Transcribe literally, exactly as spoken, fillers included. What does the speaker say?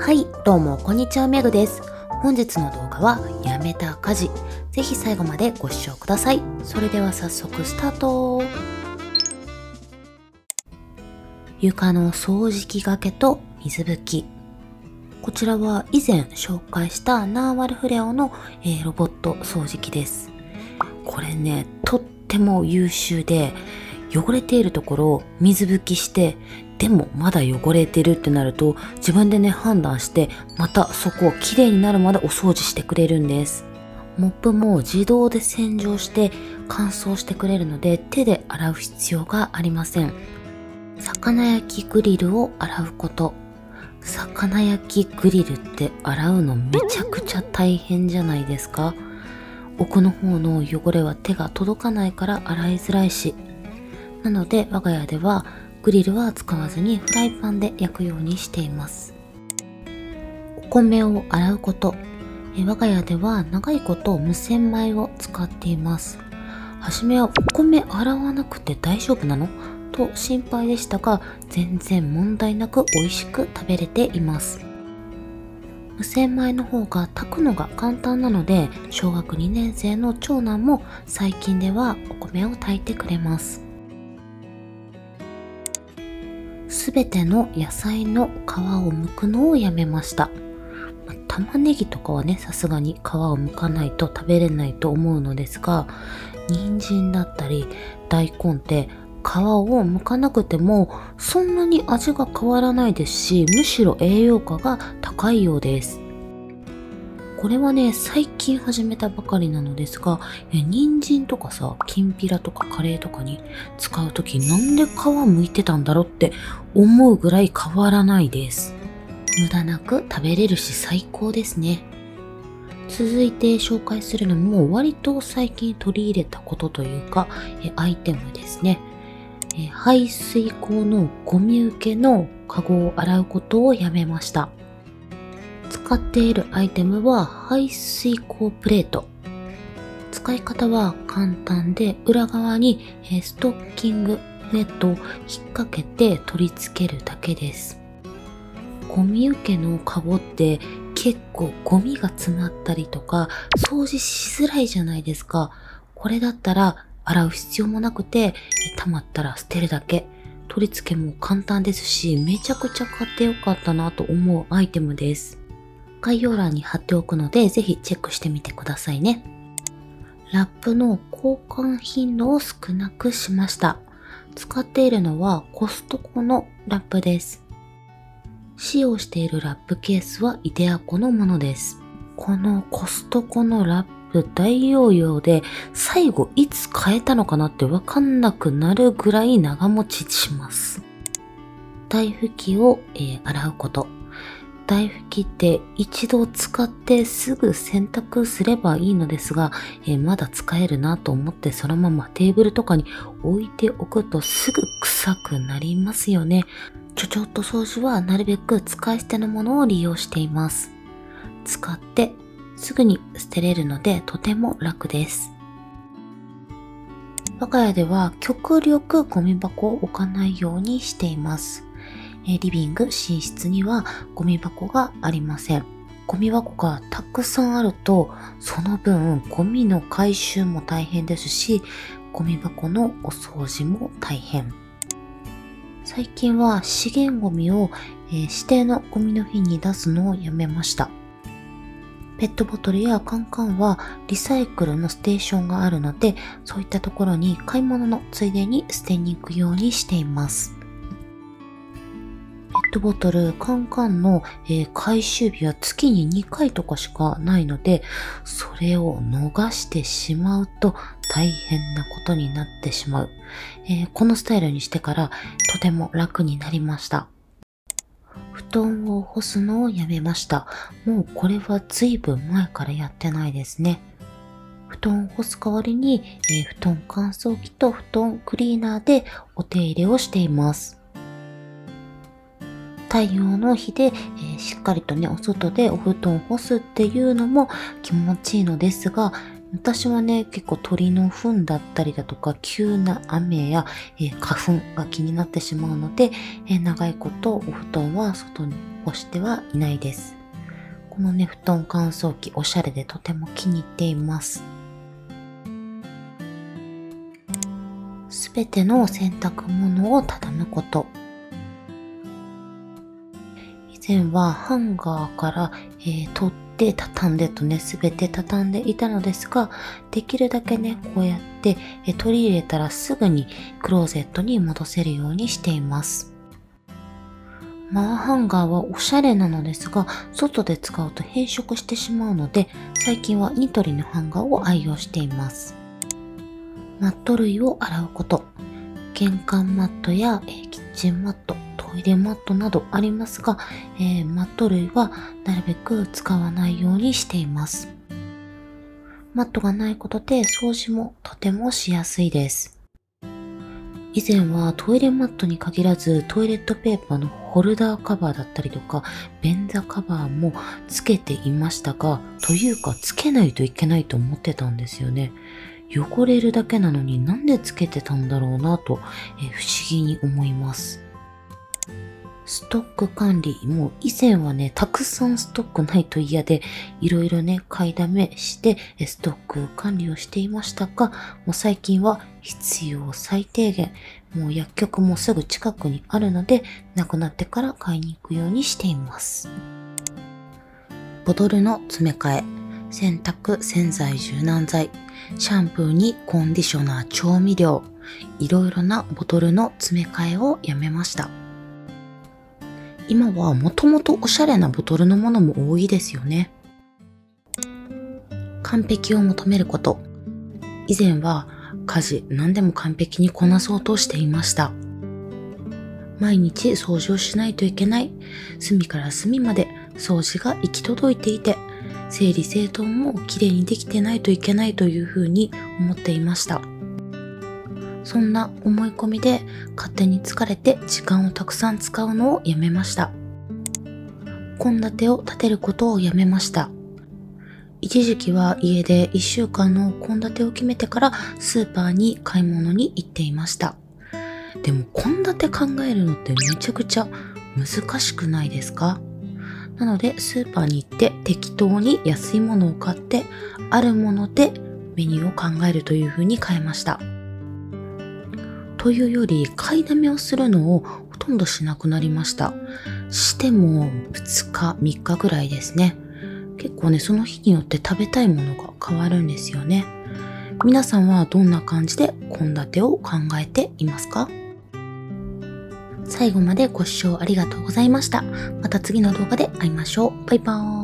はい、どうもこんにちは、めぐです。本日の動画はやめた家事。ぜひ最後までご視聴ください。それでは早速スタート。床の掃除機がけと水拭き。こちらは以前紹介したナーワルフレオの、えー、ロボット掃除機です。これね、とっても優秀で、汚れているところを水拭きして、でもまだ汚れてるってなると自分でね判断してまたそこをきれいになるまでお掃除してくれるんです。モップも自動で洗浄して乾燥してくれるので手で洗う必要がありません。魚焼きグリルを洗うこと。魚焼きグリルって洗うのめちゃくちゃ大変じゃないですか。奥の方の汚れは手が届かないから洗いづらいし。なので我が家ではグリルは使わずにフライパンで焼くようにしています。お米を洗うこと。我が家では長いこと無洗米を使っています。はじめはお米洗わなくて大丈夫なのと心配でしたが、全然問題なく美味しく食べれています。無洗米の方が炊くのが簡単なので、小学にねん生の長男も最近ではお米を炊いてくれます。すべての野菜の皮を剥くのをやめました。まあ、玉ねぎとかはね、さすがに皮を剥かないと食べれないと思うのですが、人参だったり大根って皮を剥かなくてもそんなに味が変わらないですし、むしろ栄養価が高いようです。これはね、最近始めたばかりなのですが、人参とかさ、きんぴらとかカレーとかに使うときなんで皮剥いてたんだろうって思うぐらい変わらないです。無駄なく食べれるし最高ですね。続いて紹介するのも割と最近取り入れたことというか、アイテムですね。排水口のゴミ受けのカゴを洗うことをやめました。使っているアイテムは排水口プレート。使い方は簡単で、裏側にストッキングネットを引っ掛けて取り付けるだけです。ゴミ受けのカゴって結構ゴミが詰まったりとか掃除しづらいじゃないですか。これだったら洗う必要もなくて、溜まったら捨てるだけ。取り付けも簡単ですし、めちゃくちゃ買ってよかったなと思うアイテムです。概要欄に貼っておくので、ぜひチェックしてみてくださいね。ラップの交換頻度を少なくしました。使っているのはコストコのラップです。使用しているラップケースはイデアコのものです。このコストコのラップ大容量で、最後いつ変えたのかなってわかんなくなるぐらい長持ちします。台拭きを、えー、洗うこと。台拭きって一度使ってすぐ洗濯すればいいのですが、えー、まだ使えるなと思ってそのままテーブルとかに置いておくとすぐ臭くなりますよね。ちょちょっと掃除はなるべく使い捨てのものを利用しています。使ってすぐに捨てれるのでとても楽です。我が家では極力ゴミ箱を置かないようにしています。リビング、寝室にはゴミ箱がありません。ゴミ箱がたくさんあると、その分ゴミの回収も大変ですし、ゴミ箱のお掃除も大変。最近は資源ゴミを、えー、指定のゴミの日に出すのをやめました。ペットボトルやカンカンはリサイクルのステーションがあるので、そういったところに買い物のついでに捨てに行くようにしています。ペットボトル、カンカンの、えー、回収日は月ににかいとかしかないので、それを逃してしまうと大変なことになってしまう。えー、このスタイルにしてからとても楽になりました。布団を干すのをやめました。もうこれはずいぶん前からやってないですね。布団を干す代わりに、えー、布団乾燥機と布団クリーナーでお手入れをしています。太陽の日で、えー、しっかりとね、お外でお布団を干すっていうのも気持ちいいのですが、 私はね、結構鳥の糞だったりだとか、急な雨や、えー花粉が気になってしまうので、えー長いことお布団は外に干してはいないです。このね、布団乾燥機、おしゃれでとても気に入っています。すべての洗濯物を畳むこと。以前はハンガーから、えー取って畳んでとね、すべて畳んでいたのですが、できるだけね、こうやって、えー取り入れたらすぐにクローゼットに戻せるようにしています。マーハンガーはおしゃれなのですが、外で使うと変色してしまうので、最近はニトリのハンガーを愛用しています。マット類を洗うこと。玄関マットや、えーキッチンマット、トイレマットなどありますが、えーマット類はなるべく使わないようにしています。マットがないことで掃除もとてもしやすいです。以前はトイレマットに限らずトイレットペーパーのホルダーカバーだったりとか便座カバーもつけていましたが、というかつけないといけないと思ってたんですよね。汚れるだけなのになんでつけてたんだろうなと、えー不思議に思います。ストック管理も以前はね、たくさんストックないと嫌で、いろいろね、買いだめしてえストック管理をしていましたが、もう最近は必要最低限、もう薬局もすぐ近くにあるので、なくなってから買いに行くようにしています。ボトルの詰め替え、洗濯洗剤柔軟剤、シャンプーにコンディショナー調味料、いろいろなボトルの詰め替えをやめました。今はもともとおしゃれなボトルのものも多いですよね。完璧を求めること。以前は家事何でも完璧にこなそうとしていました。毎日掃除をしないといけない。隅から隅まで掃除が行き届いていて、整理整頓もきれいにできてないといけないというふうに思っていました。そんな思い込みで勝手に疲れて時間をたくさん使うのをやめました。献立を立てることをやめました。一時期は家でいっしゅうかんの献立を決めてからスーパーに買い物に行っていました。でも献立考えるのってめちゃくちゃ難しくないですか？なのでスーパーに行って適当に安いものを買ってあるものでメニューを考えるというふうに変えました。というより買いだめをするのをほとんどしなくなりました。してもふつかみっかぐらいですね。結構ね、その日によって食べたいものが変わるんですよね。皆さんはどんな感じで献立を考えていますか？最後までご視聴ありがとうございました。また次の動画で会いましょう。バイバーイ。